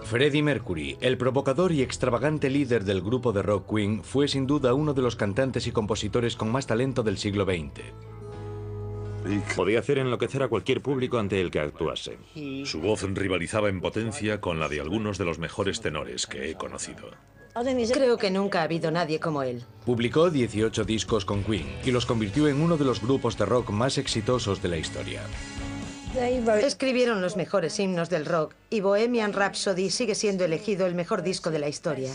Freddie Mercury, el provocador y extravagante líder del grupo de rock Queen, fue sin duda uno de los cantantes y compositores con más talento del siglo XX. Podía hacer enloquecer a cualquier público ante el que actuase. Su voz rivalizaba en potencia con la de algunos de los mejores tenores que he conocido. Creo que nunca ha habido nadie como él. Publicó 18 discos con Queen y los convirtió en uno de los grupos de rock más exitosos de la historia. Escribieron los mejores himnos del rock y Bohemian Rhapsody sigue siendo elegido el mejor disco de la historia.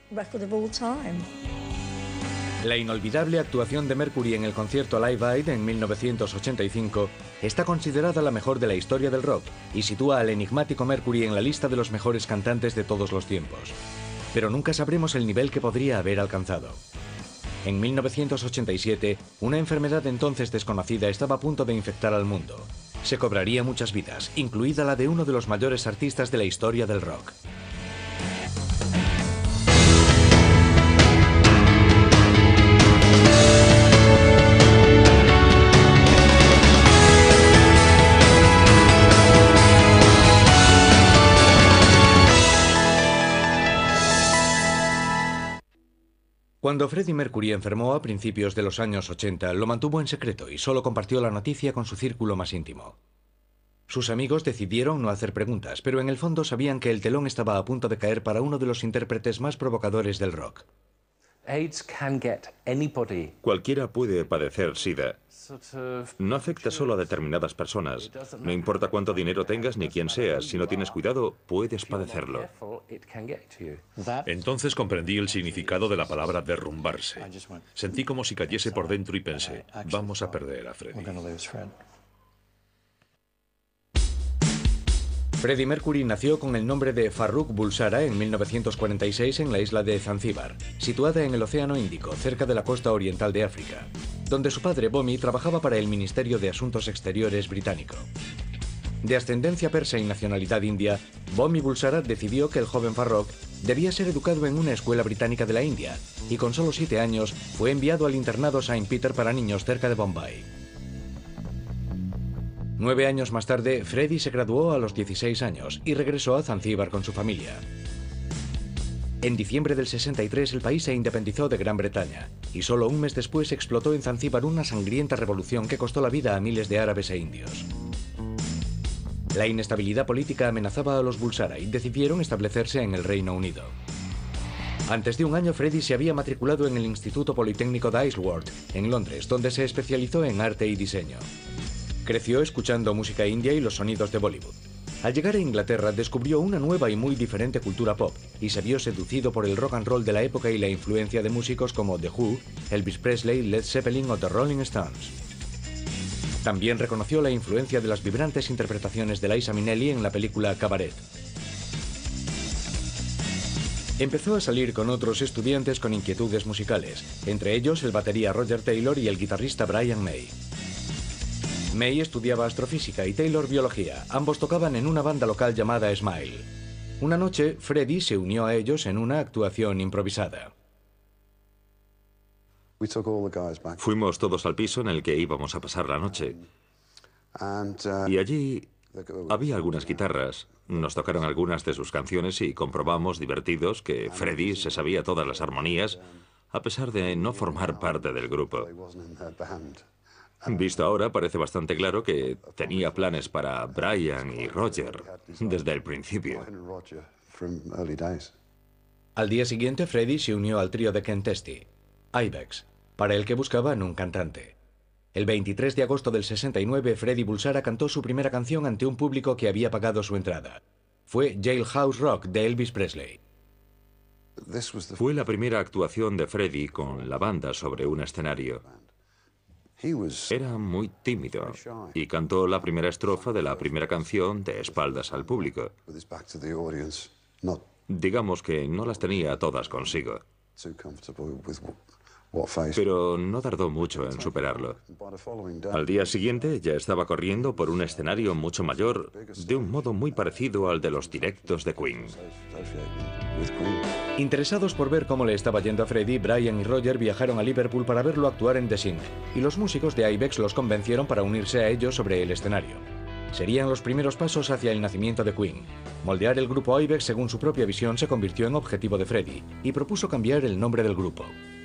La inolvidable actuación de Mercury en el concierto Live Aid en 1985 está considerada la mejor de la historia del rock y sitúa al enigmático Mercury en la lista de los mejores cantantes de todos los tiempos. Pero nunca sabremos el nivel que podría haber alcanzado. En 1987, una enfermedad entonces desconocida estaba a punto de infectar al mundo. Se cobraría muchas vidas, incluida la de uno de los mayores artistas de la historia del rock. Cuando Freddie Mercury enfermó a principios de los años 80, lo mantuvo en secreto y solo compartió la noticia con su círculo más íntimo. Sus amigos decidieron no hacer preguntas, pero en el fondo sabían que el telón estaba a punto de caer para uno de los intérpretes más provocadores del rock. Cualquiera puede padecer SIDA. No afecta solo a determinadas personas. No importa cuánto dinero tengas ni quién seas, si no tienes cuidado, puedes padecerlo. Entonces comprendí el significado de la palabra derrumbarse. Sentí como si cayese por dentro y pensé, vamos a perder a Freddie. Freddie Mercury nació con el nombre de Farrukh Bulsara en 1946 en la isla de Zanzíbar, situada en el Océano Índico, cerca de la costa oriental de África, donde su padre Bomi trabajaba para el Ministerio de Asuntos Exteriores británico. De ascendencia persa y nacionalidad india, Bomi Bulsara decidió que el joven Farrukh debía ser educado en una escuela británica de la India, y con solo 7 años fue enviado al internado St. Peter para niños cerca de Bombay. 9 años más tarde, Freddie se graduó a los 16 años y regresó a Zanzíbar con su familia. En diciembre del 63 el país se independizó de Gran Bretaña y solo un mes después explotó en Zanzíbar una sangrienta revolución que costó la vida a miles de árabes e indios. La inestabilidad política amenazaba a los Bulsara y decidieron establecerse en el Reino Unido. Antes de un año, Freddie se había matriculado en el Instituto Politécnico de Isleworth, en Londres, donde se especializó en arte y diseño. Creció escuchando música india y los sonidos de Bollywood. Al llegar a Inglaterra descubrió una nueva y muy diferente cultura pop y se vio seducido por el rock and roll de la época y la influencia de músicos como The Who, Elvis Presley, Led Zeppelin o The Rolling Stones. También reconoció la influencia de las vibrantes interpretaciones de Liza Minnelli en la película Cabaret. Empezó a salir con otros estudiantes con inquietudes musicales, entre ellos el batería Roger Taylor y el guitarrista Brian May. May estudiaba astrofísica y Taylor biología. Ambos tocaban en una banda local llamada Smile. Una noche, Freddie se unió a ellos en una actuación improvisada. Fuimos todos al piso en el que íbamos a pasar la noche. Y allí había algunas guitarras. Nos tocaron algunas de sus canciones y comprobamos, divertidos, que Freddie se sabía todas las armonías, a pesar de no formar parte del grupo. Visto ahora, parece bastante claro que tenía planes para Brian y Roger desde el principio. Al día siguiente, Freddie se unió al trío de Ken Testy, Ibex, para el que buscaban un cantante. El 23 de agosto del 69, Freddie Bulsara cantó su primera canción ante un público que había pagado su entrada. Fue Jailhouse Rock de Elvis Presley. Fue la primera actuación de Freddie con la banda sobre un escenario. Era muy tímido y cantó la primera estrofa de la primera canción de espaldas al público. Digamos que no las tenía todas consigo. Pero no tardó mucho en superarlo. Al día siguiente ya estaba corriendo por un escenario mucho mayor, de un modo muy parecido al de los directos de Queen. Interesados por ver cómo le estaba yendo a Freddie, Brian y Roger viajaron a Liverpool para verlo actuar en The Sync, y los músicos de Ibex los convencieron para unirse a ellos sobre el escenario. Serían los primeros pasos hacia el nacimiento de Queen. Moldear el grupo Ibex según su propia visión se convirtió en objetivo de Freddie y propuso cambiar el nombre del grupo.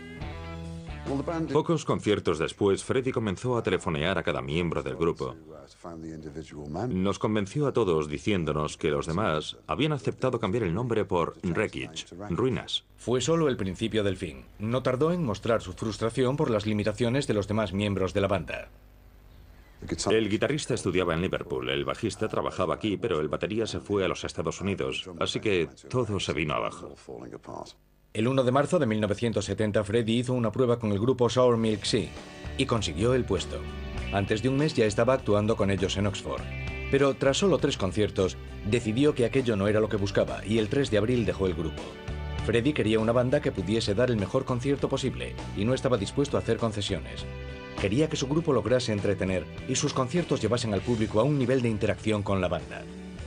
Pocos conciertos después, Freddie comenzó a telefonear a cada miembro del grupo. Nos convenció a todos diciéndonos que los demás habían aceptado cambiar el nombre por Wreckage, ruinas. Fue solo el principio del fin. No tardó en mostrar su frustración por las limitaciones de los demás miembros de la banda. El guitarrista estudiaba en Liverpool, el bajista trabajaba aquí, pero el batería se fue a los Estados Unidos, así que todo se vino abajo. El 1 de marzo de 1970, Freddie hizo una prueba con el grupo Sour Milk Sea y consiguió el puesto. Antes de un mes ya estaba actuando con ellos en Oxford. Pero tras solo 3 conciertos, decidió que aquello no era lo que buscaba y el 3 de abril dejó el grupo. Freddie quería una banda que pudiese dar el mejor concierto posible y no estaba dispuesto a hacer concesiones. Quería que su grupo lograse entretener y sus conciertos llevasen al público a un nivel de interacción con la banda.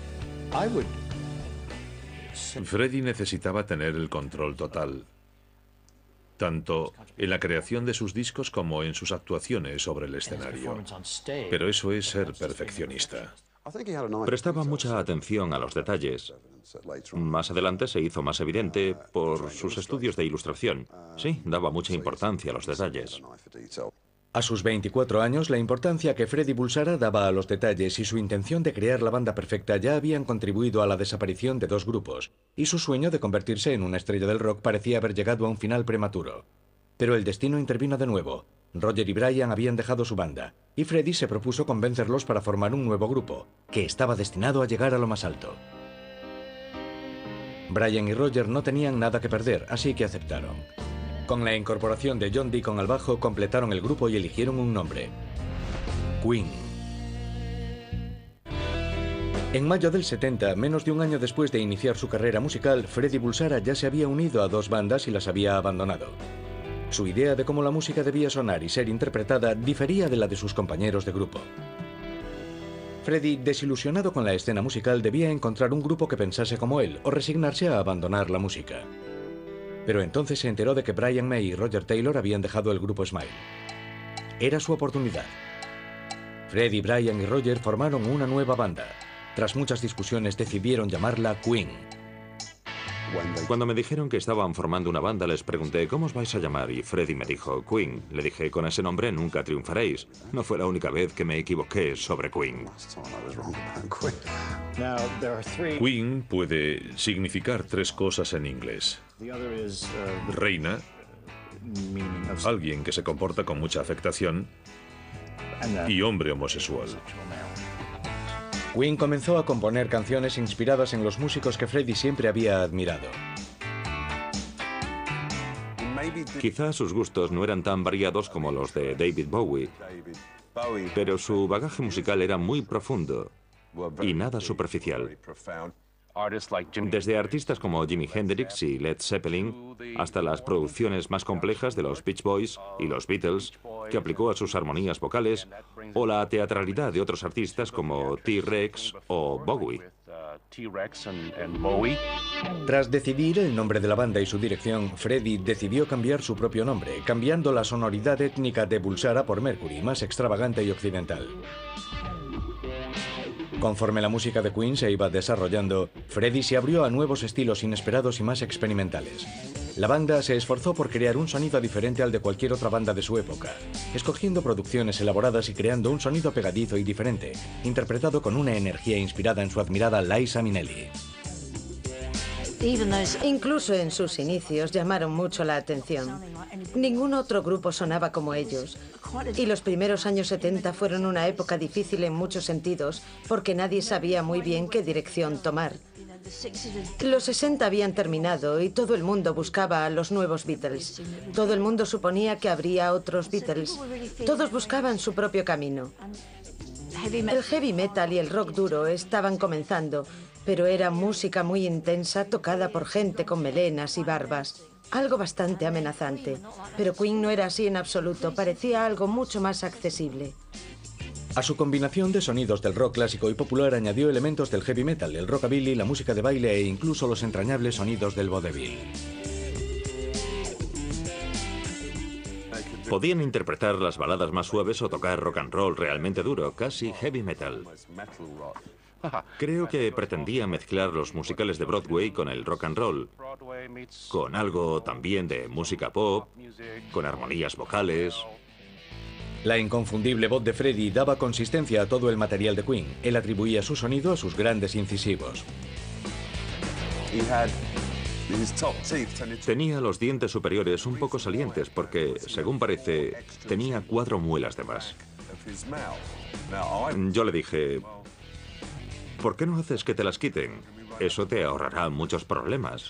Freddie necesitaba tener el control total, tanto en la creación de sus discos como en sus actuaciones sobre el escenario. Pero eso es ser perfeccionista. Prestaba mucha atención a los detalles. Más adelante se hizo más evidente por sus estudios de ilustración. Sí, daba mucha importancia a los detalles. A sus 24 años, la importancia que Freddie Bulsara daba a los detalles y su intención de crear la banda perfecta ya habían contribuido a la desaparición de 2 grupos, y su sueño de convertirse en una estrella del rock parecía haber llegado a un final prematuro. Pero el destino intervino de nuevo. Roger y Brian habían dejado su banda, y Freddie se propuso convencerlos para formar un nuevo grupo, que estaba destinado a llegar a lo más alto. Brian y Roger no tenían nada que perder, así que aceptaron. Con la incorporación de John Deacon al bajo, completaron el grupo y eligieron un nombre: Queen. En mayo del 70, menos de un año después de iniciar su carrera musical, Freddie Bulsara ya se había unido a 2 bandas y las había abandonado. Su idea de cómo la música debía sonar y ser interpretada difería de la de sus compañeros de grupo. Freddie, desilusionado con la escena musical, debía encontrar un grupo que pensase como él o resignarse a abandonar la música. Pero entonces se enteró de que Brian May y Roger Taylor habían dejado el grupo Smile. Era su oportunidad. Freddie, Brian y Roger formaron una nueva banda. Tras muchas discusiones decidieron llamarla Queen. Cuando me dijeron que estaban formando una banda, les pregunté ¿cómo os vais a llamar? Y Freddie me dijo Queen. Le dije, con ese nombre nunca triunfaréis. No fue la única vez que me equivoqué sobre Queen. Queen puede significar 3 cosas en inglés. Reina, alguien que se comporta con mucha afectación, y hombre homosexual. Queen comenzó a componer canciones inspiradas en los músicos que Freddie siempre había admirado. Quizás sus gustos no eran tan variados como los de David Bowie, pero su bagaje musical era muy profundo y nada superficial. Desde artistas como Jimi Hendrix y Led Zeppelin hasta las producciones más complejas de los Beach Boys y los Beatles, que aplicó a sus armonías vocales, o la teatralidad de otros artistas como T-Rex o Bowie. Tras decidir el nombre de la banda y su dirección, Freddie decidió cambiar su propio nombre, cambiando la sonoridad étnica de Bulsara por Mercury, más extravagante y occidental. Conforme la música de Queen se iba desarrollando, Freddie se abrió a nuevos estilos inesperados y más experimentales. La banda se esforzó por crear un sonido diferente al de cualquier otra banda de su época, escogiendo producciones elaboradas y creando un sonido pegadizo y diferente, interpretado con una energía inspirada en su admirada Liza Minnelli. Incluso en sus inicios llamaron mucho la atención. Ningún otro grupo sonaba como ellos. Y los primeros años 70 fueron una época difícil en muchos sentidos, porque nadie sabía muy bien qué dirección tomar. Los 60 habían terminado y todo el mundo buscaba a los nuevos Beatles. Todo el mundo suponía que habría otros Beatles. Todos buscaban su propio camino. El heavy metal y el rock duro estaban comenzando, pero era música muy intensa tocada por gente con melenas y barbas. Algo bastante amenazante. Pero Queen no era así en absoluto, parecía algo mucho más accesible. A su combinación de sonidos del rock clásico y popular añadió elementos del heavy metal, el rockabilly, la música de baile e incluso los entrañables sonidos del vodevil. Podían interpretar las baladas más suaves o tocar rock and roll realmente duro, casi heavy metal. Creo que pretendía mezclar los musicales de Broadway con el rock and roll, con algo también de música pop, con armonías vocales. La inconfundible voz de Freddie daba consistencia a todo el material de Queen. Él atribuía su sonido a sus grandes incisivos. Tenía los dientes superiores un poco salientes porque, según parece, tenía 4 muelas de más. Yo le dije, ¿por qué no haces que te las quiten? Eso te ahorrará muchos problemas.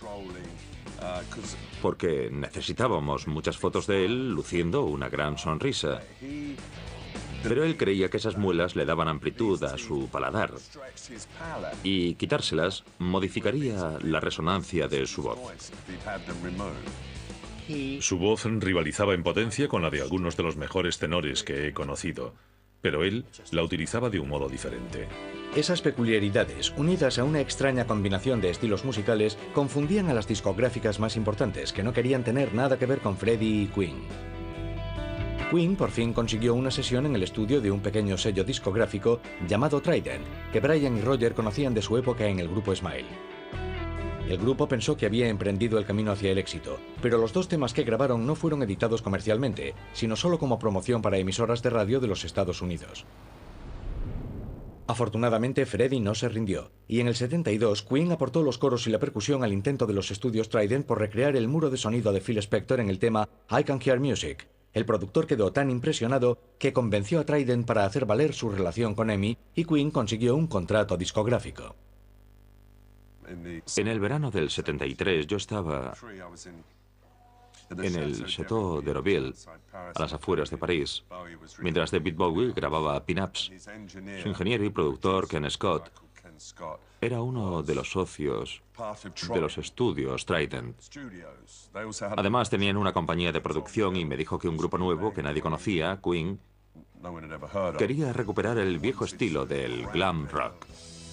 Porque necesitábamos muchas fotos de él luciendo una gran sonrisa. Pero él creía que esas muelas le daban amplitud a su paladar. Y quitárselas modificaría la resonancia de su voz. Su voz rivalizaba en potencia con la de algunos de los mejores tenores que he conocido, pero él la utilizaba de un modo diferente. Esas peculiaridades, unidas a una extraña combinación de estilos musicales, confundían a las discográficas más importantes, que no querían tener nada que ver con Freddie y Queen. Queen por fin consiguió una sesión en el estudio de un pequeño sello discográfico llamado Trident, que Brian y Roger conocían de su época en el grupo Smile. El grupo pensó que había emprendido el camino hacia el éxito, pero los 2 temas que grabaron no fueron editados comercialmente, sino solo como promoción para emisoras de radio de los Estados Unidos. Afortunadamente, Freddie no se rindió, y en el 72 Queen aportó los coros y la percusión al intento de los estudios Trident por recrear el muro de sonido de Phil Spector en el tema I Can Hear Music. El productor quedó tan impresionado que convenció a Trident para hacer valer su relación con EMI y Queen consiguió un contrato discográfico. En el verano del 73 yo estaba en el Château de Roville, a las afueras de París, mientras David Bowie grababa Pin-Ups. Su ingeniero y productor, Ken Scott, era uno de los socios de los estudios Trident. Además, tenían una compañía de producción y me dijo que un grupo nuevo que nadie conocía, Queen, quería recuperar el viejo estilo del glam rock.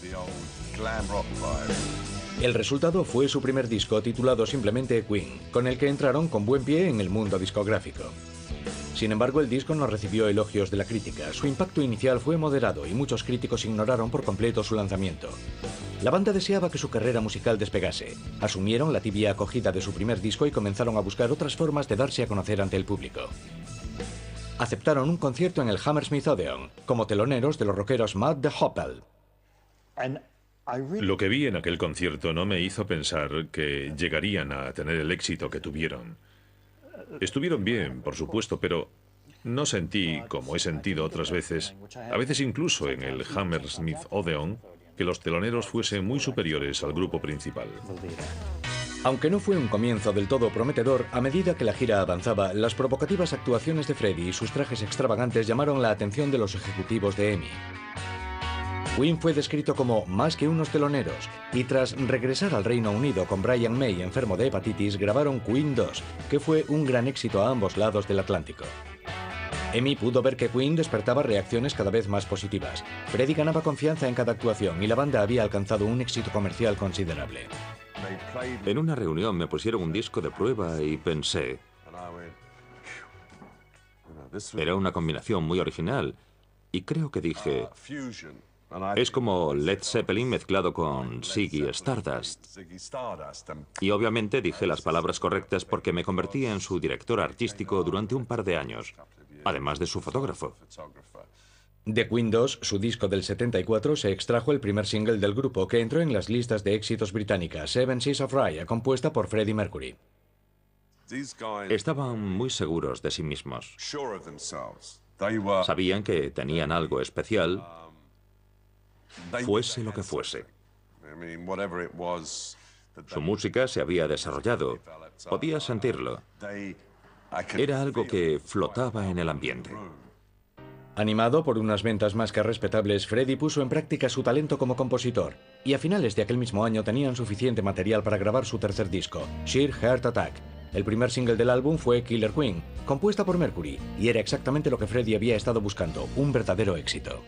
El resultado fue su primer disco titulado simplemente Queen, con el que entraron con buen pie en el mundo discográfico. Sin embargo, el disco no recibió elogios de la crítica. Su impacto inicial fue moderado y muchos críticos ignoraron por completo su lanzamiento. La banda deseaba que su carrera musical despegase. Asumieron la tibia acogida de su primer disco y comenzaron a buscar otras formas de darse a conocer ante el público. Aceptaron un concierto en el Hammersmith Odeon, como teloneros de los rockeros Matt the Hopple. Lo que vi en aquel concierto no me hizo pensar que llegarían a tener el éxito que tuvieron. Estuvieron bien, por supuesto, pero no sentí, como he sentido otras veces, a veces incluso en el Hammersmith Odeon, que los teloneros fuesen muy superiores al grupo principal. Aunque no fue un comienzo del todo prometedor, a medida que la gira avanzaba, las provocativas actuaciones de Freddie y sus trajes extravagantes llamaron la atención de los ejecutivos de EMI. Queen fue descrito como más que unos teloneros, y tras regresar al Reino Unido con Brian May enfermo de hepatitis, grabaron Queen 2, que fue un gran éxito a ambos lados del Atlántico. EMI pudo ver que Queen despertaba reacciones cada vez más positivas. Freddie ganaba confianza en cada actuación y la banda había alcanzado un éxito comercial considerable. En una reunión me pusieron un disco de prueba y pensé, era una combinación muy original, y creo que dije, es como Led Zeppelin mezclado con Ziggy Stardust. Y obviamente dije las palabras correctas porque me convertí en su director artístico durante un par de años, además de su fotógrafo. De Queen 2, su disco del 74, se extrajo el primer single del grupo que entró en las listas de éxitos británicas, Seven Seas of Rhye, compuesta por Freddie Mercury. Estaban muy seguros de sí mismos. Sabían que tenían algo especial, fuese lo que fuese. Su música se había desarrollado. Podía sentirlo. Era algo que flotaba en el ambiente. Animado por unas ventas más que respetables, Freddie puso en práctica su talento como compositor, y a finales de aquel mismo año tenían suficiente material para grabar su tercer disco, Sheer Heart Attack. El primer single del álbum fue Killer Queen, compuesta por Mercury, y era exactamente lo que Freddie había estado buscando, un verdadero éxito.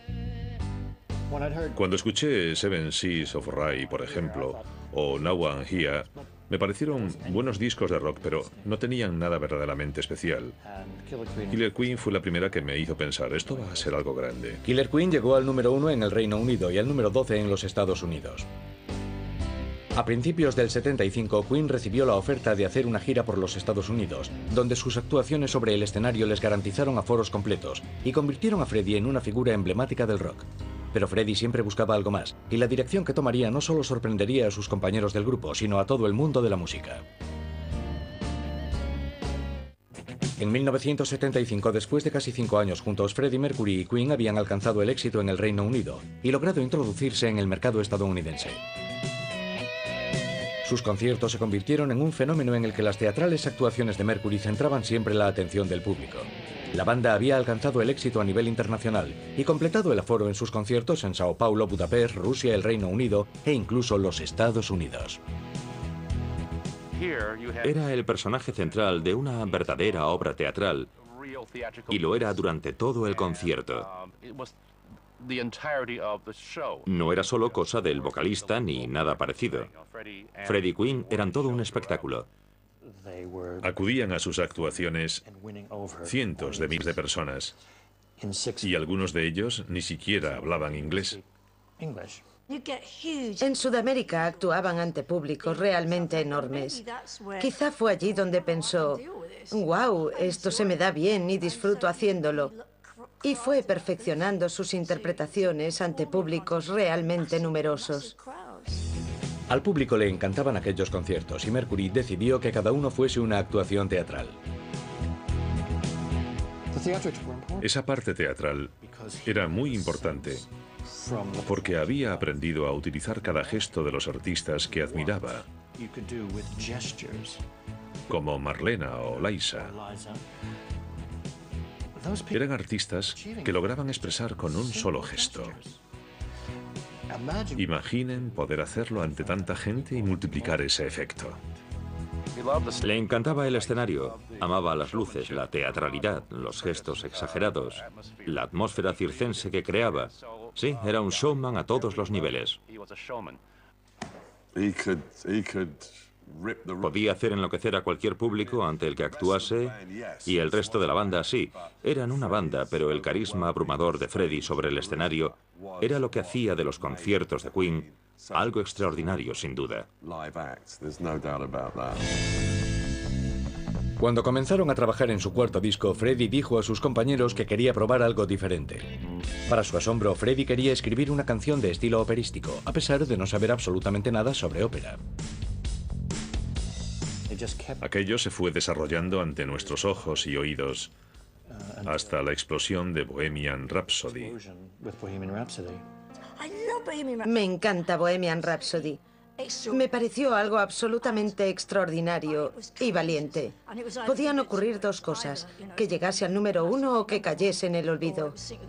Cuando escuché Seven Seas of Rhye, por ejemplo, o Now I'm Here, Me parecieron buenos discos de rock, pero no tenían nada verdaderamente especial. Killer Queen fue la primera que me hizo pensar, esto va a ser algo grande. Killer Queen llegó al número 1 en el Reino Unido y al número 12 en los Estados Unidos. A principios del 75, Queen recibió la oferta de hacer una gira por los Estados Unidos, donde sus actuaciones sobre el escenario les garantizaron aforos completos y convirtieron a Freddie en una figura emblemática del rock. Pero Freddie siempre buscaba algo más, y la dirección que tomaría no solo sorprendería a sus compañeros del grupo, sino a todo el mundo de la música. En 1975, después de casi 5 años juntos, Freddie Mercury y Queen habían alcanzado el éxito en el Reino Unido y logrado introducirse en el mercado estadounidense. Sus conciertos se convirtieron en un fenómeno en el que las teatrales actuaciones de Mercury centraban siempre la atención del público. La banda había alcanzado el éxito a nivel internacional y completado el aforo en sus conciertos en Sao Paulo, Budapest, Rusia, el Reino Unido e incluso los Estados Unidos. Era el personaje central de una verdadera obra teatral y lo era durante todo el concierto. No era solo cosa del vocalista ni nada parecido. Freddie y Queen eran todo un espectáculo. Acudían a sus actuaciones cientos de miles de personas y algunos de ellos ni siquiera hablaban inglés. En Sudamérica actuaban ante públicos realmente enormes. Quizá fue allí donde pensó, wow, esto se me da bien y disfruto haciéndolo. Y fue perfeccionando sus interpretaciones ante públicos realmente numerosos. Al público le encantaban aquellos conciertos y Mercury decidió que cada uno fuese una actuación teatral. Esa parte teatral era muy importante porque había aprendido a utilizar cada gesto de los artistas que admiraba, como Marlena o Liza. Eran artistas que lograban expresar con un solo gesto. Imaginen poder hacerlo ante tanta gente y multiplicar ese efecto. Le encantaba el escenario, amaba las luces, la teatralidad, los gestos exagerados, la atmósfera circense que creaba. Sí, era un showman a todos los niveles. Podía hacer enloquecer a cualquier público ante el que actuase y el resto de la banda sí. Eran una banda, pero el carisma abrumador de Freddie sobre el escenario era lo que hacía de los conciertos de Queen algo extraordinario, sin duda. Cuando comenzaron a trabajar en su cuarto disco, Freddie dijo a sus compañeros que quería probar algo diferente. Para su asombro, Freddie quería escribir una canción de estilo operístico, a pesar de no saber absolutamente nada sobre ópera. Aquello se fue desarrollando ante nuestros ojos y oídos hasta la explosión de Bohemian Rhapsody. Me encanta Bohemian Rhapsody. Me pareció algo absolutamente extraordinario y valiente. Podían ocurrir dos cosas, que llegase al número 1 o que cayese en el olvido.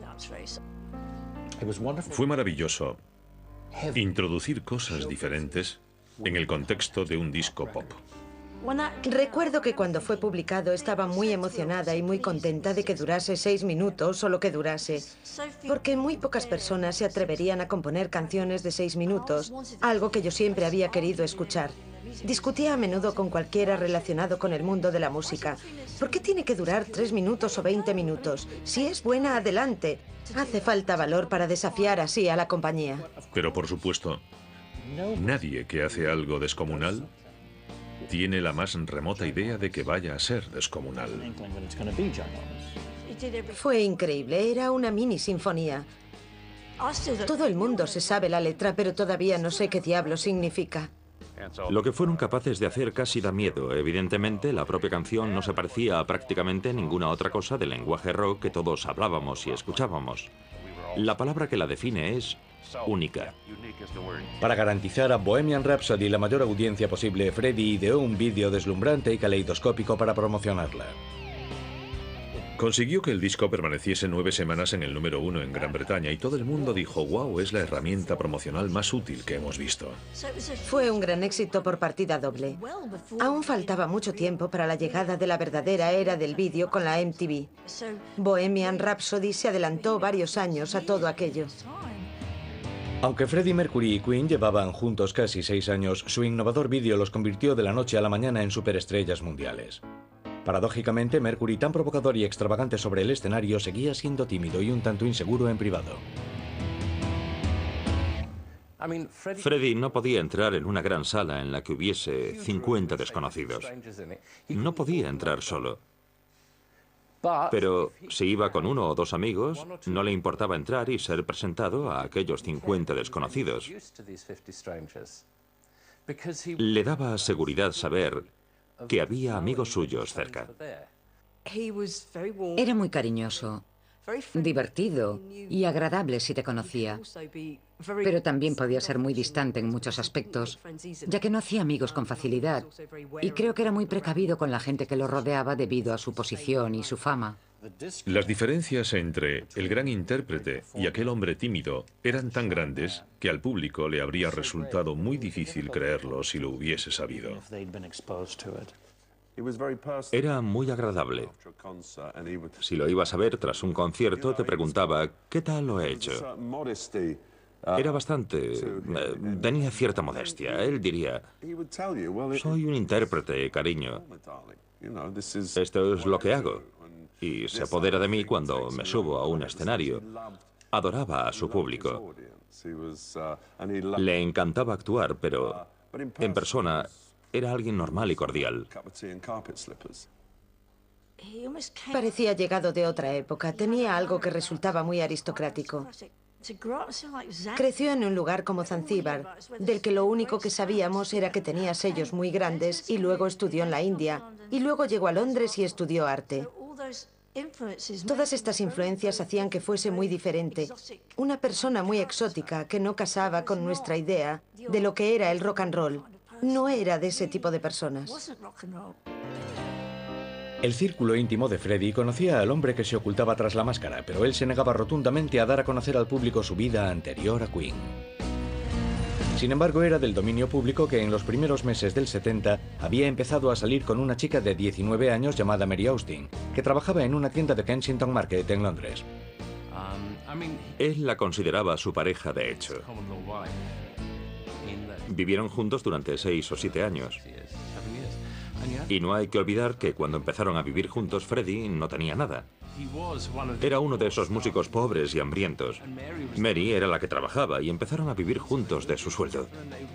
Fue maravilloso introducir cosas diferentes en el contexto de un disco pop. Recuerdo que cuando fue publicado estaba muy emocionada y muy contenta de que durase 6 minutos o lo que durase, porque muy pocas personas se atreverían a componer canciones de 6 minutos, algo que yo siempre había querido escuchar. Discutía a menudo con cualquiera relacionado con el mundo de la música. ¿Por qué tiene que durar 3 minutos o 20 minutos? Si es buena, adelante. Hace falta valor para desafiar así a la compañía. Pero por supuesto, nadie que hace algo descomunal tiene la más remota idea de que vaya a ser descomunal. Fue increíble, era una mini sinfonía. Todo el mundo se sabe la letra, pero todavía no sé qué diablo significa. Lo que fueron capaces de hacer casi da miedo. Evidentemente, la propia canción no se parecía a prácticamente ninguna otra cosa del lenguaje rock que todos hablábamos y escuchábamos. La palabra que la define es única. Para garantizar a Bohemian Rhapsody la mayor audiencia posible, Freddie ideó un vídeo deslumbrante y caleidoscópico para promocionarla. Consiguió que el disco permaneciese 9 semanas en el número 1 en Gran Bretaña y todo el mundo dijo, wow, es la herramienta promocional más útil que hemos visto. Fue un gran éxito por partida doble. Aún faltaba mucho tiempo para la llegada de la verdadera era del vídeo con la MTV. Bohemian Rhapsody se adelantó varios años a todo aquello. Aunque Freddie Mercury y Queen llevaban juntos casi 6 años, su innovador vídeo los convirtió de la noche a la mañana en superestrellas mundiales. Paradójicamente, Mercury, tan provocador y extravagante sobre el escenario, seguía siendo tímido y un tanto inseguro en privado. Freddie no podía entrar en una gran sala en la que hubiese 50 desconocidos. No podía entrar solo. Pero si iba con 1 o 2 amigos, no le importaba entrar y ser presentado a aquellos 50 desconocidos. Le daba seguridad saber que había amigos suyos cerca. Era muy cariñoso, divertido y agradable si te conocía, pero también podía ser muy distante en muchos aspectos, ya que no hacía amigos con facilidad, y creo que era muy precavido con la gente que lo rodeaba debido a su posición y su fama. Las diferencias entre el gran intérprete y aquel hombre tímido eran tan grandes que al público le habría resultado muy difícil creerlo si lo hubiese sabido. Era muy agradable. Si lo ibas a ver tras un concierto, te preguntaba, ¿qué tal lo he hecho? Era bastante... tenía cierta modestia. Él diría, soy un intérprete, cariño. Esto es lo que hago. Y se apodera de mí cuando me subo a un escenario. Adoraba a su público. Le encantaba actuar, pero en persona era alguien normal y cordial. Parecía llegado de otra época. Tenía algo que resultaba muy aristocrático. Creció en un lugar como Zanzíbar, del que lo único que sabíamos era que tenía sellos muy grandes, y luego estudió en la India, y luego llegó a Londres y estudió arte. Todas estas influencias hacían que fuese muy diferente. Una persona muy exótica que no casaba con nuestra idea de lo que era el rock and roll. No era de ese tipo de personas. El círculo íntimo de Freddie conocía al hombre que se ocultaba tras la máscara, pero él se negaba rotundamente a dar a conocer al público su vida anterior a Queen. Sin embargo, era del dominio público que en los primeros meses del 70 había empezado a salir con una chica de 19 años llamada Mary Austin, que trabajaba en una tienda de Kensington Market en Londres. Él la consideraba su pareja de hecho. Vivieron juntos durante 6 o 7 años. Y no hay que olvidar que cuando empezaron a vivir juntos, Freddie no tenía nada. Era uno de esos músicos pobres y hambrientos. Mary era la que trabajaba y empezaron a vivir juntos de su sueldo.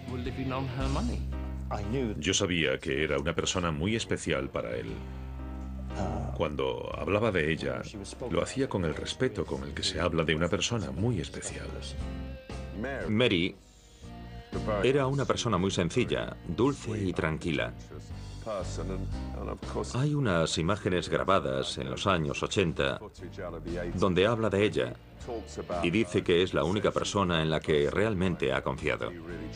Yo sabía que era una persona muy especial para él. Cuando hablaba de ella, lo hacía con el respeto con el que se habla de una persona muy especial. Mary era una persona muy sencilla, dulce y tranquila. Hay unas imágenes grabadas en los años 80 donde habla de ella y dice que es la única persona en la que realmente ha confiado.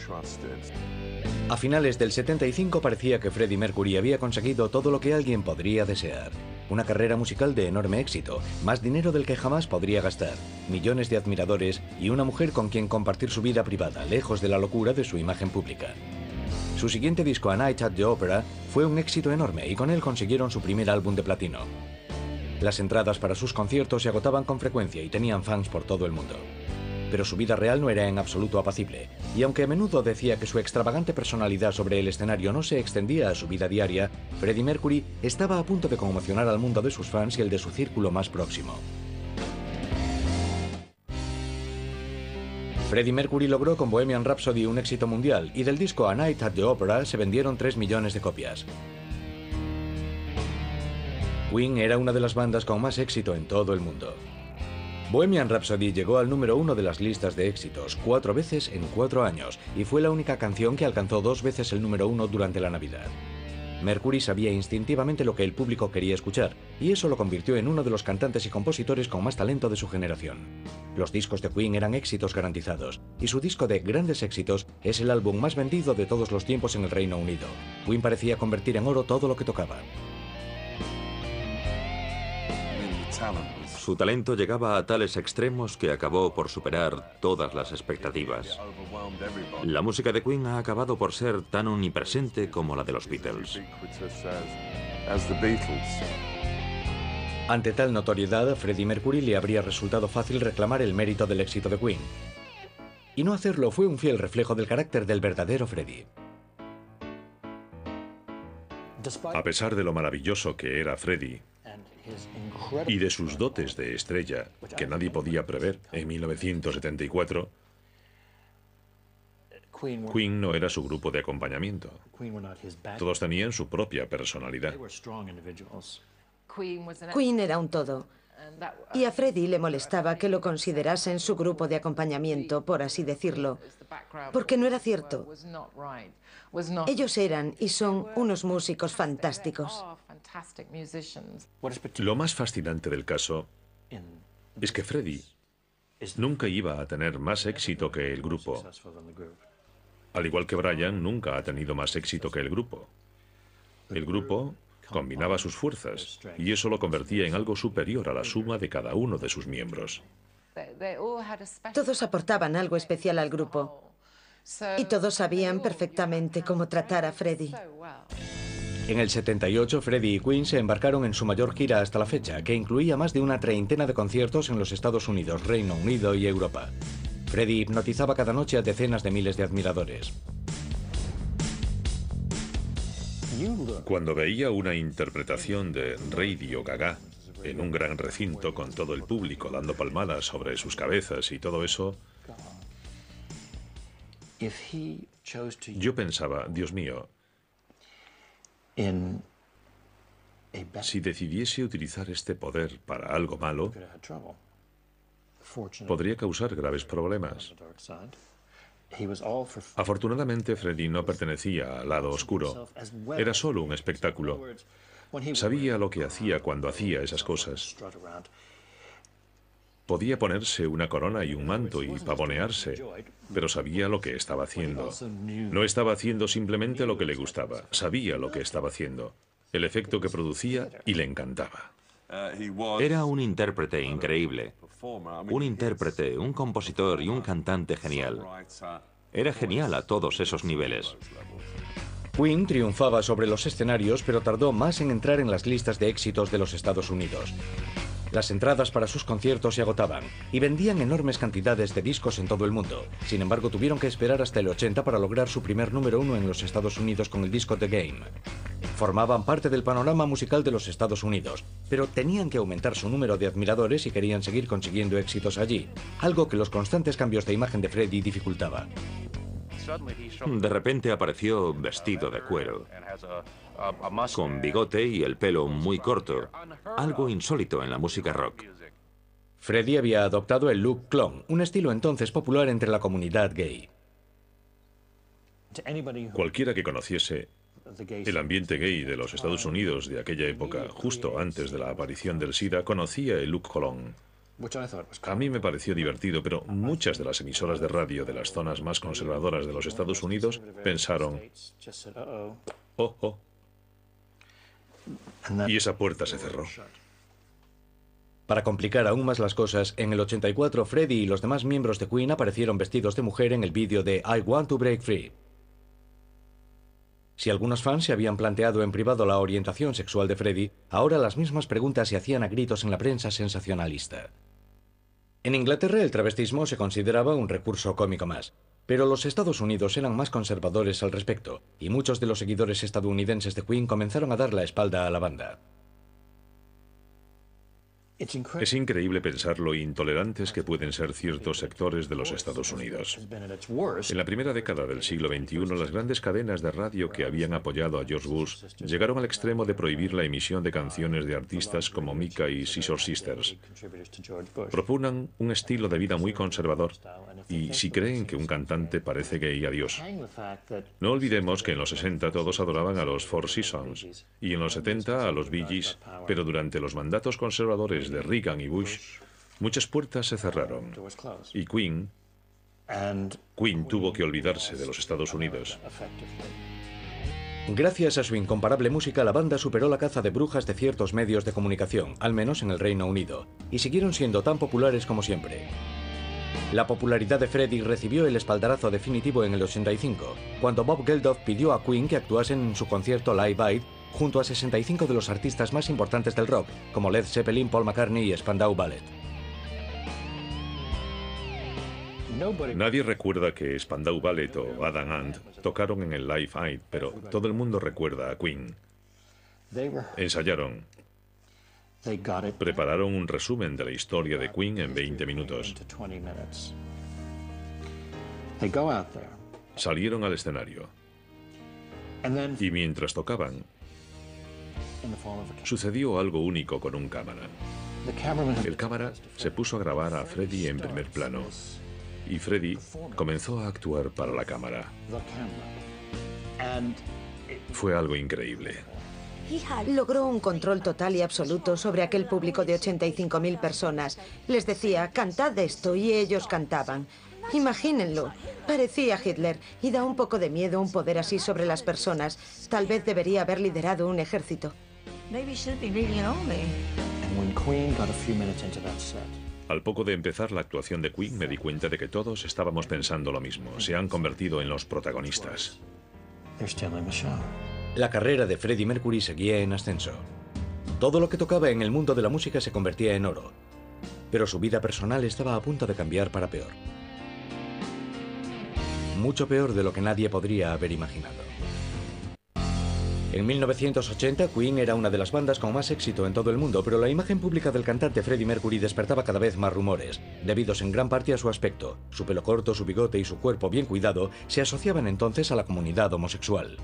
A finales del 75 parecía que Freddie Mercury había conseguido todo lo que alguien podría desear. Una carrera musical de enorme éxito, más dinero del que jamás podría gastar, millones de admiradores y una mujer con quien compartir su vida privada, lejos de la locura de su imagen pública. Su siguiente disco, A Night at the Opera, fue un éxito enorme y con él consiguieron su primer álbum de platino. Las entradas para sus conciertos se agotaban con frecuencia y tenían fans por todo el mundo. Pero su vida real no era en absoluto apacible, y aunque a menudo decía que su extravagante personalidad sobre el escenario no se extendía a su vida diaria, Freddie Mercury estaba a punto de conmocionar al mundo de sus fans y el de su círculo más próximo. Freddie Mercury logró con Bohemian Rhapsody un éxito mundial y del disco A Night at the Opera se vendieron 3 millones de copias. Queen era una de las bandas con más éxito en todo el mundo. Bohemian Rhapsody llegó al número 1 de las listas de éxitos 4 veces en 4 años y fue la única canción que alcanzó 2 veces el número 1 durante la Navidad. Mercury sabía instintivamente lo que el público quería escuchar, y eso lo convirtió en uno de los cantantes y compositores con más talento de su generación. Los discos de Queen eran éxitos garantizados, y su disco de grandes éxitos es el álbum más vendido de todos los tiempos en el Reino Unido. Queen parecía convertir en oro todo lo que tocaba. Su talento llegaba a tales extremos que acabó por superar todas las expectativas. La música de Queen ha acabado por ser tan omnipresente como la de los Beatles. Ante tal notoriedad, a Freddie Mercury le habría resultado fácil reclamar el mérito del éxito de Queen. y no hacerlo fue un fiel reflejo del carácter del verdadero Freddie. A pesar de lo maravilloso que era Freddie y de sus dotes de estrella que nadie podía prever en 1974, Queen no era su grupo de acompañamiento. Todos tenían su propia personalidad. Queen era un todo. Y a Freddie le molestaba que lo considerasen su grupo de acompañamiento, por así decirlo, porque no era cierto. Ellos eran y son unos músicos fantásticos. Lo más fascinante del caso es que Freddie nunca iba a tener más éxito que el grupo. Al igual que Brian nunca ha tenido más éxito que el grupo. El grupo combinaba sus fuerzas y eso lo convertía en algo superior a la suma de cada uno de sus miembros. Todos aportaban algo especial al grupo y todos sabían perfectamente cómo tratar a Freddie. En el 78, Freddie y Queen se embarcaron en su mayor gira hasta la fecha, que incluía más de una treintena de conciertos en los Estados Unidos, Reino Unido y Europa. Freddie hipnotizaba cada noche a decenas de miles de admiradores. Cuando veía una interpretación de Radio Gaga en un gran recinto con todo el público dando palmadas sobre sus cabezas y todo eso, yo pensaba, Dios mío, si decidiese utilizar este poder para algo malo, podría causar graves problemas. Afortunadamente, Freddie no pertenecía al lado oscuro. Era solo un espectáculo. Sabía lo que hacía cuando hacía esas cosas. Podía ponerse una corona y un manto y pavonearse, pero sabía lo que estaba haciendo. No estaba haciendo simplemente lo que le gustaba. Sabía lo que estaba haciendo, el efecto que producía y le encantaba. Era un intérprete increíble. Un intérprete, un compositor y un cantante genial. Era genial a todos esos niveles. Queen triunfaba sobre los escenarios, pero tardó más en entrar en las listas de éxitos de los Estados Unidos. Las entradas para sus conciertos se agotaban y vendían enormes cantidades de discos en todo el mundo. Sin embargo, tuvieron que esperar hasta el 80 para lograr su primer número 1 en los Estados Unidos con el disco The Game. Formaban parte del panorama musical de los Estados Unidos, pero tenían que aumentar su número de admiradores si querían seguir consiguiendo éxitos allí, algo que los constantes cambios de imagen de Freddie dificultaba. De repente apareció vestido de cuero, con bigote y el pelo muy corto, algo insólito en la música rock. Freddie había adoptado el look clon, un estilo entonces popular entre la comunidad gay. Cualquiera que conociese el ambiente gay de los Estados Unidos de aquella época, justo antes de la aparición del SIDA, conocía el look clon. A mí me pareció divertido, pero muchas de las emisoras de radio de las zonas más conservadoras de los Estados Unidos pensaron, oh, oh. Y esa puerta se cerró. Para complicar aún más las cosas, en el 84 Freddie y los demás miembros de Queen aparecieron vestidos de mujer en el vídeo de I Want to Break Free. Si algunos fans se habían planteado en privado la orientación sexual de Freddie, ahora las mismas preguntas se hacían a gritos en la prensa sensacionalista. En Inglaterra el travestismo se consideraba un recurso cómico más, pero los Estados Unidos eran más conservadores al respecto, y muchos de los seguidores estadounidenses de Queen comenzaron a dar la espalda a la banda. Es increíble pensar lo intolerantes que pueden ser ciertos sectores de los Estados Unidos. En la primera década del siglo XXI, las grandes cadenas de radio que habían apoyado a George Bush llegaron al extremo de prohibir la emisión de canciones de artistas como Mika y Scissor Sisters. Propugnan un estilo de vida muy conservador y si creen que un cantante parece gay, adiós. No olvidemos que en los 60 todos adoraban a los Four Seasons y en los 70 a los Bee Gees, pero durante los mandatos conservadores de Reagan y Bush, muchas puertas se cerraron y Queen tuvo que olvidarse de los Estados Unidos. Gracias a su incomparable música, la banda superó la caza de brujas de ciertos medios de comunicación, al menos en el Reino Unido, y siguieron siendo tan populares como siempre. La popularidad de Freddie recibió el espaldarazo definitivo en el 85, cuando Bob Geldof pidió a Queen que actuasen en su concierto Live Aid junto a 65 de los artistas más importantes del rock, como Led Zeppelin, Paul McCartney y Spandau Ballet. Nadie recuerda que Spandau Ballet o Adam Ant tocaron en el Live Aid, pero todo el mundo recuerda a Queen. Ensayaron. Prepararon un resumen de la historia de Queen en 20 minutos. Salieron al escenario. Y mientras tocaban, sucedió algo único con un cámara. El cámara se puso a grabar a Freddie en primer plano. Y Freddie comenzó a actuar para la cámara. Fue algo increíble. Logró un control total y absoluto sobre aquel público de 85.000 personas. Les decía, cantad esto, y ellos cantaban. Imagínenlo, parecía Hitler, y da un poco de miedo un poder así sobre las personas. Tal vez debería haber liderado un ejército. Al poco de empezar la actuación de Queen me di cuenta de que todos estábamos pensando lo mismo. Se han convertido en los protagonistas. La carrera de Freddie Mercury seguía en ascenso. Todo lo que tocaba en el mundo de la música se convertía en oro. Pero su vida personal estaba a punto de cambiar para peor. Mucho peor de lo que nadie podría haber imaginado. En 1980, Queen era una de las bandas con más éxito en todo el mundo, pero la imagen pública del cantante Freddie Mercury despertaba cada vez más rumores, debidos en gran parte a su aspecto. Su pelo corto, su bigote y su cuerpo bien cuidado se asociaban entonces a la comunidad homosexual.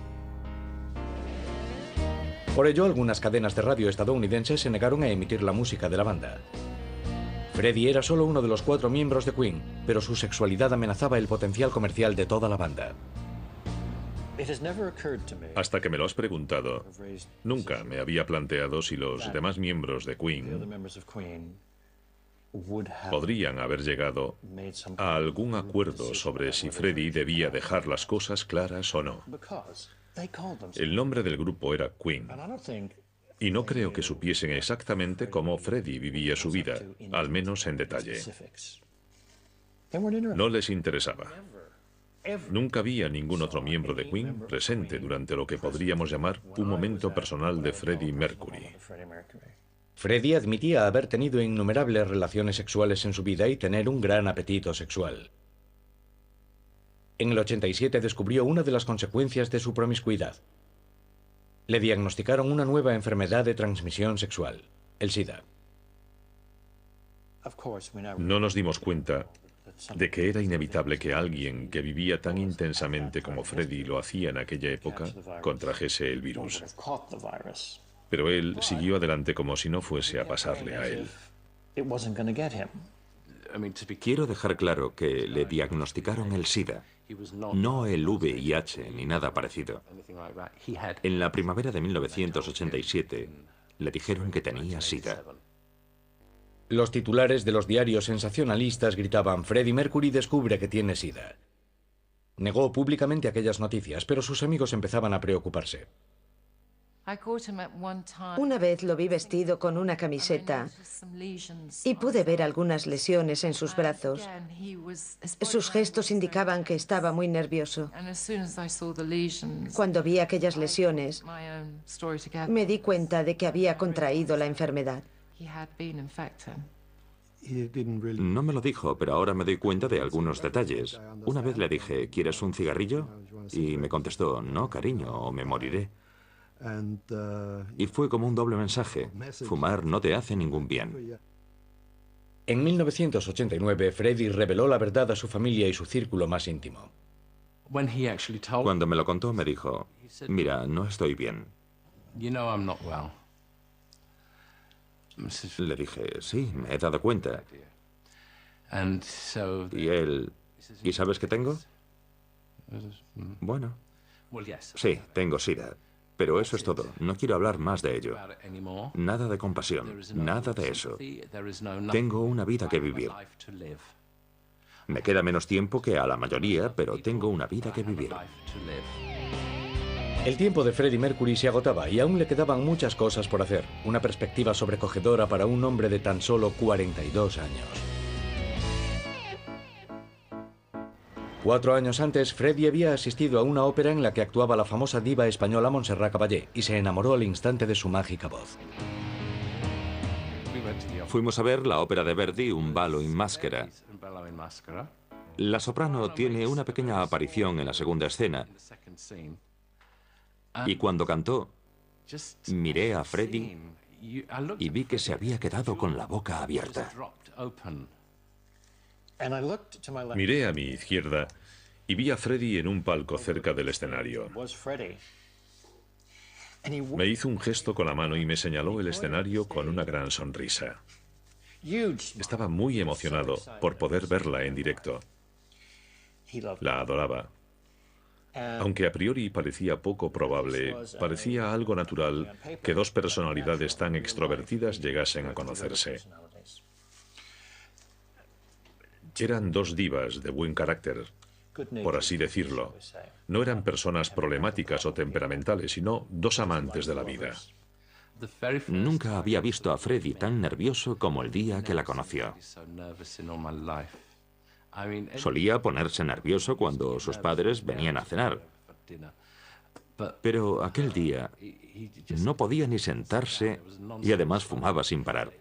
Por ello, algunas cadenas de radio estadounidenses se negaron a emitir la música de la banda. Freddie era solo uno de los 4 miembros de Queen, pero su sexualidad amenazaba el potencial comercial de toda la banda. Hasta que me lo has preguntado, nunca me había planteado si los demás miembros de Queen podrían haber llegado a algún acuerdo sobre si Freddie debía dejar las cosas claras o no. El nombre del grupo era Queen, y no creo que supiesen exactamente cómo Freddie vivía su vida, al menos en detalle. No les interesaba. Nunca vi a ningún otro miembro de Queen presente durante lo que podríamos llamar un momento personal de Freddie Mercury. Freddie admitía haber tenido innumerables relaciones sexuales en su vida y tener un gran apetito sexual. En el 87 descubrió una de las consecuencias de su promiscuidad. Le diagnosticaron una nueva enfermedad de transmisión sexual, el SIDA. No nos dimos cuenta de que era inevitable que alguien que vivía tan intensamente como Freddie lo hacía en aquella época contrajese el virus. Pero él siguió adelante como si no fuese a pasarle a él. Quiero dejar claro que le diagnosticaron el SIDA, no el VIH ni nada parecido. En la primavera de 1987 le dijeron que tenía SIDA. Los titulares de los diarios sensacionalistas gritaban: Freddie Mercury descubre que tiene SIDA. Negó públicamente aquellas noticias, pero sus amigos empezaban a preocuparse. Una vez lo vi vestido con una camiseta y pude ver algunas lesiones en sus brazos. Sus gestos indicaban que estaba muy nervioso. Cuando vi aquellas lesiones, me di cuenta de que había contraído la enfermedad. No me lo dijo, pero ahora me doy cuenta de algunos detalles. Una vez le dije, ¿quieres un cigarrillo? Y me contestó, no, cariño, o me moriré. Y fue como un doble mensaje. Fumar no te hace ningún bien. En 1989, Freddie reveló la verdad a su familia y su círculo más íntimo. Cuando me lo contó, me dijo, mira, no estoy bien. Le dije, sí, me he dado cuenta. Y él, ¿y sabes qué tengo? Bueno, sí, tengo SIDA. Pero eso es todo. No quiero hablar más de ello. Nada de compasión, nada de eso. Tengo una vida que vivir. Me queda menos tiempo que a la mayoría, pero tengo una vida que vivir. El tiempo de Freddie Mercury se agotaba y aún le quedaban muchas cosas por hacer. Una perspectiva sobrecogedora para un hombre de tan solo 42 años. 4 años antes, Freddie había asistido a una ópera en la que actuaba la famosa diva española Montserrat Caballé y se enamoró al instante de su mágica voz. Fuimos a ver la ópera de Verdi, Un ballo in maschera. La soprano tiene una pequeña aparición en la segunda escena. Y cuando cantó, miré a Freddie y vi que se había quedado con la boca abierta. Miré a mi izquierda y vi a Freddie en un palco cerca del escenario. Me hizo un gesto con la mano y me señaló el escenario con una gran sonrisa. Estaba muy emocionado por poder verla en directo. La adoraba. Aunque a priori parecía poco probable, parecía algo natural que dos personalidades tan extrovertidas llegasen a conocerse. Eran dos divas de buen carácter, por así decirlo. No eran personas problemáticas o temperamentales, sino dos amantes de la vida. Nunca había visto a Freddie tan nervioso como el día que la conoció. Solía ponerse nervioso cuando sus padres venían a cenar. Pero aquel día no podía ni sentarse y además fumaba sin parar.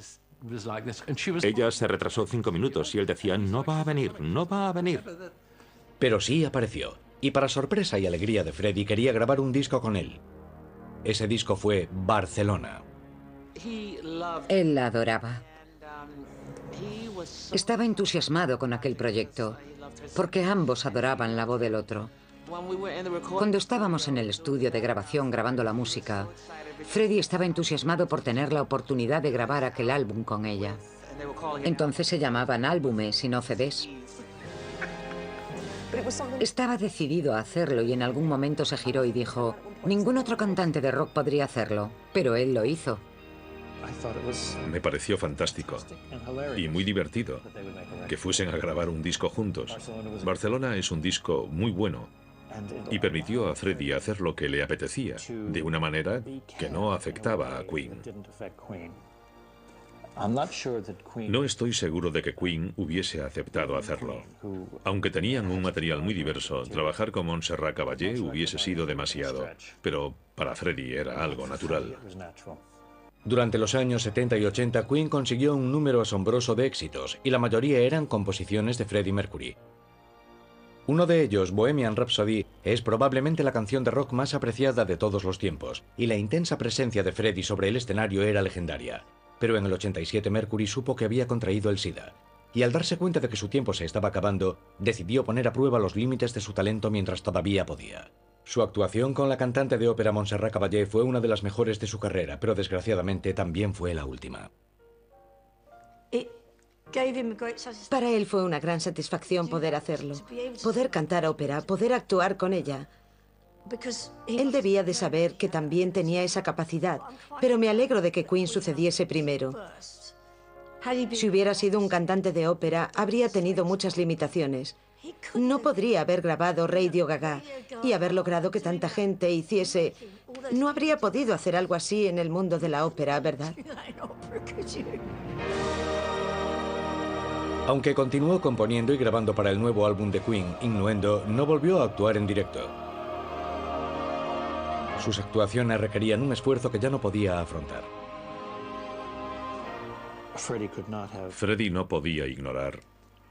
Ella se retrasó 5 minutos y él decía, no va a venir, no va a venir. Pero sí apareció, y para sorpresa y alegría de Freddie quería grabar un disco con él. Ese disco fue Barcelona. Él la adoraba. Estaba entusiasmado con aquel proyecto, porque ambos adoraban la voz del otro. Cuando estábamos en el estudio de grabación grabando la música, Freddie estaba entusiasmado por tener la oportunidad de grabar aquel álbum con ella. Entonces se llamaban álbumes y no CDs. Estaba decidido a hacerlo y en algún momento se giró y dijo, ningún otro cantante de rock podría hacerlo, pero él lo hizo. Me pareció fantástico y muy divertido que fuesen a grabar un disco juntos. Barcelona es un disco muy bueno y permitió a Freddie hacer lo que le apetecía, de una manera que no afectaba a Queen. No estoy seguro de que Queen hubiese aceptado hacerlo. Aunque tenían un material muy diverso, trabajar con Montserrat Caballé hubiese sido demasiado, pero para Freddie era algo natural. Durante los años 70 y 80, Queen consiguió un número asombroso de éxitos, y la mayoría eran composiciones de Freddie Mercury. Uno de ellos, Bohemian Rhapsody, es probablemente la canción de rock más apreciada de todos los tiempos, y la intensa presencia de Freddie sobre el escenario era legendaria. Pero en el 87 Mercury supo que había contraído el SIDA, y al darse cuenta de que su tiempo se estaba acabando, decidió poner a prueba los límites de su talento mientras todavía podía. Su actuación con la cantante de ópera Montserrat Caballé fue una de las mejores de su carrera, pero desgraciadamente también fue la última. Para él fue una gran satisfacción poder hacerlo, poder cantar ópera, poder actuar con ella. Él debía de saber que también tenía esa capacidad, pero me alegro de que Queen sucediese primero. Si hubiera sido un cantante de ópera, habría tenido muchas limitaciones. No podría haber grabado Radio Gaga y haber logrado que tanta gente hiciese... No habría podido hacer algo así en el mundo de la ópera, ¿verdad? Aunque continuó componiendo y grabando para el nuevo álbum de Queen, Innuendo, no volvió a actuar en directo. Sus actuaciones requerían un esfuerzo que ya no podía afrontar. Freddie no podía ignorar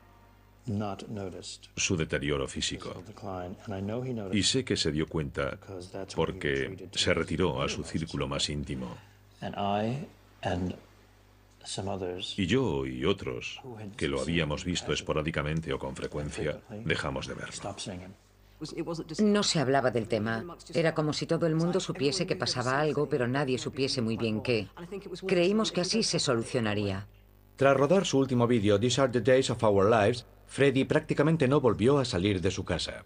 su deterioro físico. Y sé que se dio cuenta porque se retiró a su círculo más íntimo. Y yo y otros, que lo habíamos visto esporádicamente o con frecuencia, dejamos de verlo. No se hablaba del tema. Era como si todo el mundo supiese que pasaba algo, pero nadie supiese muy bien qué. Creímos que así se solucionaría. Tras rodar su último vídeo, These Are the Days of Our Lives, Freddie prácticamente no volvió a salir de su casa.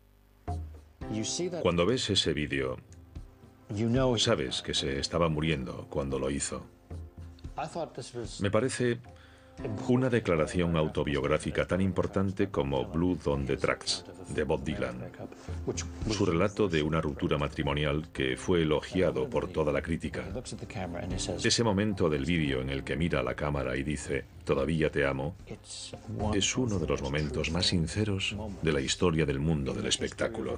Cuando ves ese vídeo, sabes que se estaba muriendo cuando lo hizo. Me parece una declaración autobiográfica tan importante como Blood on the Tracks, de Bob Dylan. Su relato de una ruptura matrimonial que fue elogiado por toda la crítica. Ese momento del vídeo en el que mira a la cámara y dice, todavía te amo, es uno de los momentos más sinceros de la historia del mundo del espectáculo.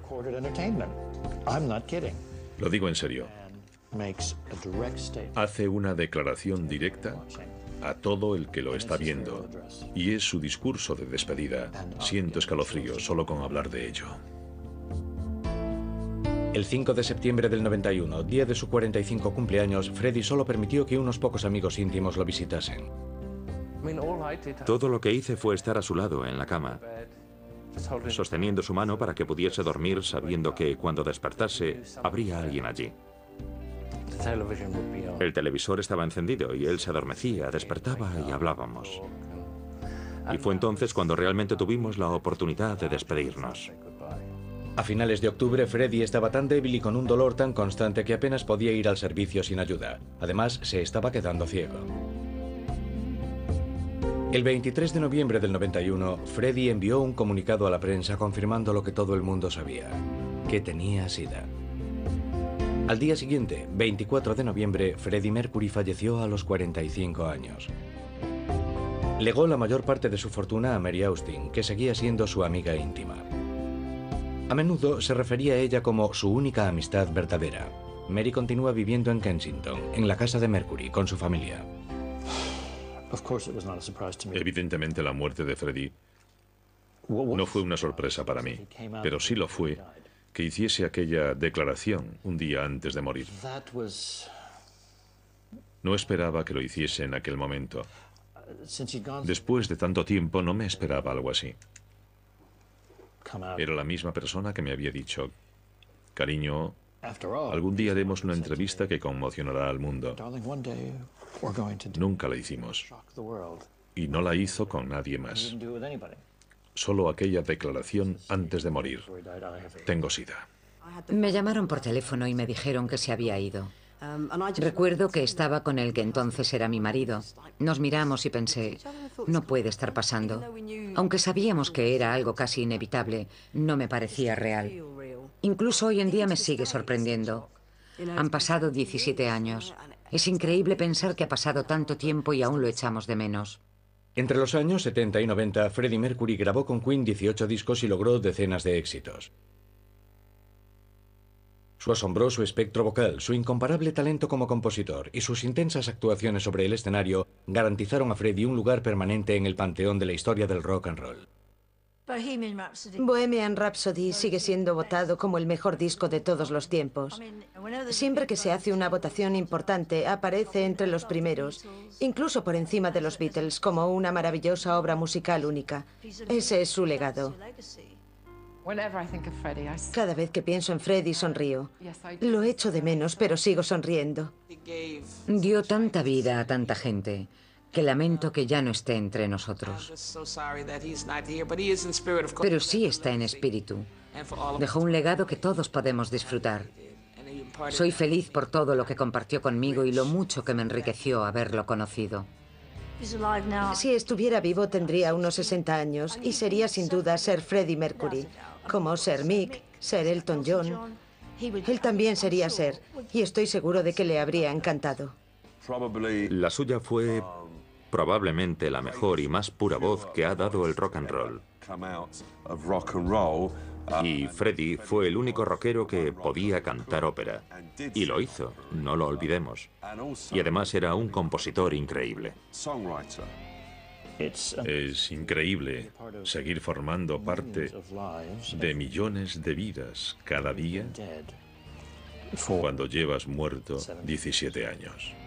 Lo digo en serio. Hace una declaración directa a todo el que lo está viendo. Y es su discurso de despedida. Siento escalofríos solo con hablar de ello. El 5 de septiembre del 91, día de su 45 cumpleaños, Freddie solo permitió que unos pocos amigos íntimos lo visitasen. Todo lo que hice fue estar a su lado en la cama, sosteniendo su mano para que pudiese dormir sabiendo que cuando despertase habría alguien allí. El televisor estaba encendido y él se adormecía, despertaba y hablábamos. Y fue entonces cuando realmente tuvimos la oportunidad de despedirnos. A finales de octubre, Freddie estaba tan débil y con un dolor tan constante que apenas podía ir al servicio sin ayuda. Además, se estaba quedando ciego. El 23 de noviembre del 91, Freddie envió un comunicado a la prensa confirmando lo que todo el mundo sabía, que tenía SIDA. Al día siguiente, 24 de noviembre, Freddie Mercury falleció a los 45 años. Legó la mayor parte de su fortuna a Mary Austin, que seguía siendo su amiga íntima. A menudo se refería a ella como su única amistad verdadera. Mary continúa viviendo en Kensington, en la casa de Mercury, con su familia. Evidentemente la muerte de Freddie no fue una sorpresa para mí, pero sí lo fue que hiciese aquella declaración un día antes de morir. No esperaba que lo hiciese en aquel momento. Después de tanto tiempo no me esperaba algo así. Era la misma persona que me había dicho, cariño, algún día haremos una entrevista que conmocionará al mundo. Nunca la hicimos. Y no la hizo con nadie más. Solo aquella declaración antes de morir. Tengo SIDA. Me llamaron por teléfono y me dijeron que se había ido. Recuerdo que estaba con el que entonces era mi marido. Nos miramos y pensé, no puede estar pasando. Aunque sabíamos que era algo casi inevitable, no me parecía real. Incluso hoy en día me sigue sorprendiendo. Han pasado 17 años. Es increíble pensar que ha pasado tanto tiempo y aún lo echamos de menos. Entre los años 70 y 90, Freddie Mercury grabó con Queen 18 discos y logró decenas de éxitos. Su asombroso espectro vocal, su incomparable talento como compositor y sus intensas actuaciones sobre el escenario garantizaron a Freddie un lugar permanente en el panteón de la historia del rock and roll. Bohemian Rhapsody sigue siendo votado como el mejor disco de todos los tiempos. Siempre que se hace una votación importante, aparece entre los primeros, incluso por encima de los Beatles, como una maravillosa obra musical única. Ese es su legado. Cada vez que pienso en Freddie sonrío. Lo echo de menos, pero sigo sonriendo. Dio tanta vida a tanta gente que lamento que ya no esté entre nosotros. Pero sí está en espíritu. Dejó un legado que todos podemos disfrutar. Soy feliz por todo lo que compartió conmigo y lo mucho que me enriqueció haberlo conocido. Si estuviera vivo tendría unos 60 años y sería sin duda ser Freddie Mercury, como ser Mick, ser Elton John. Él también sería ser, y estoy seguro de que le habría encantado. La suya fue probablemente la mejor y más pura voz que ha dado el rock and roll. Y Freddie fue el único rockero que podía cantar ópera. Y lo hizo, no lo olvidemos. Y además era un compositor increíble. Es increíble seguir formando parte de millones de vidas cada día cuando llevas muerto 17 años.